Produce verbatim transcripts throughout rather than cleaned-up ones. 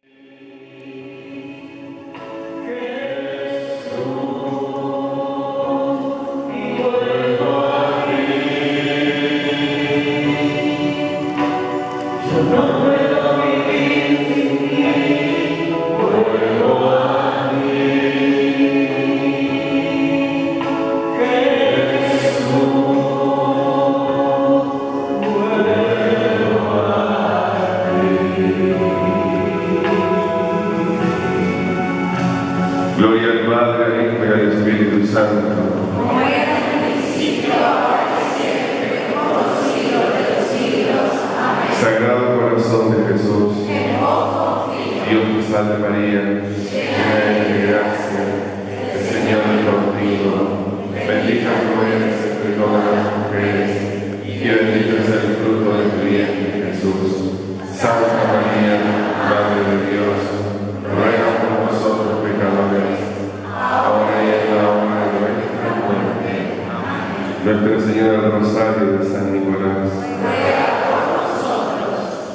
Gloria al Padre, al Hijo y al Espíritu Santo. Gloria al principio, ahora y siempre, por los siglos de los siglos. Amén. Sagrado Corazón de Jesús, En vos confío. Dios te salve María, llena eres de gracia, el Señor es contigo. Bendita tú eres entre todas las mujeres, y bendito es el fruto de tu vientre, Jesús. Santa María, Madre de Dios, ruega por nosotros pecadores, ahora y en la hora de nuestra muerte. Amén. Nuestra Señora del Rosario de San Nicolás, Ruega por nosotros.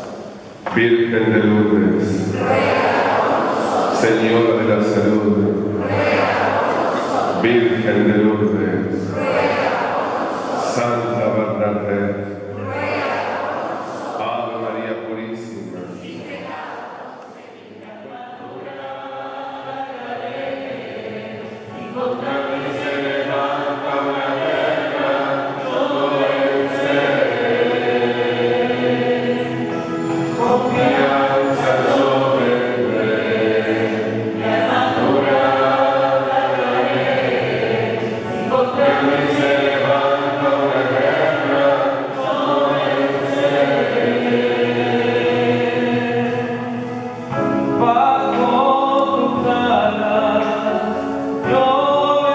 Virgen de Lourdes, Ruega por nosotros. Señora de la Salud, Ruega por nosotros. Virgen de Lourdes, Ruega por nosotros. Santa Bernadette, Ruega por nosotros. Ave María Purísima. Bajo tus alas yo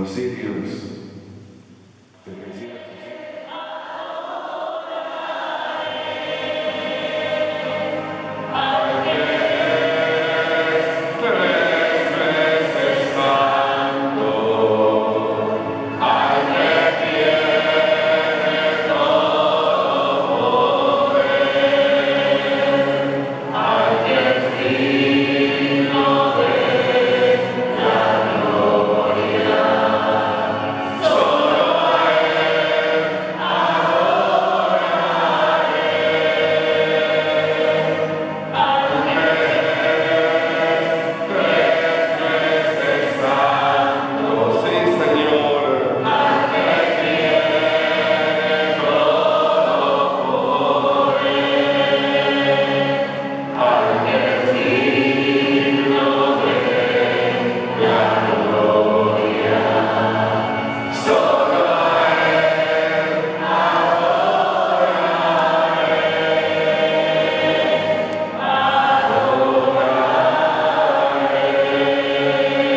los sitios.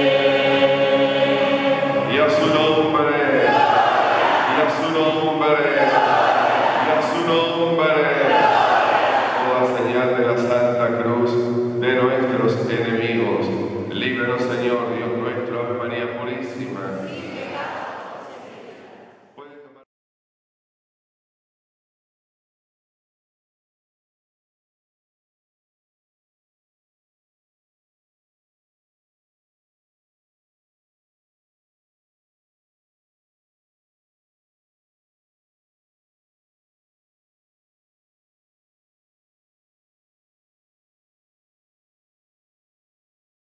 Y a su nombre, y a su nombre.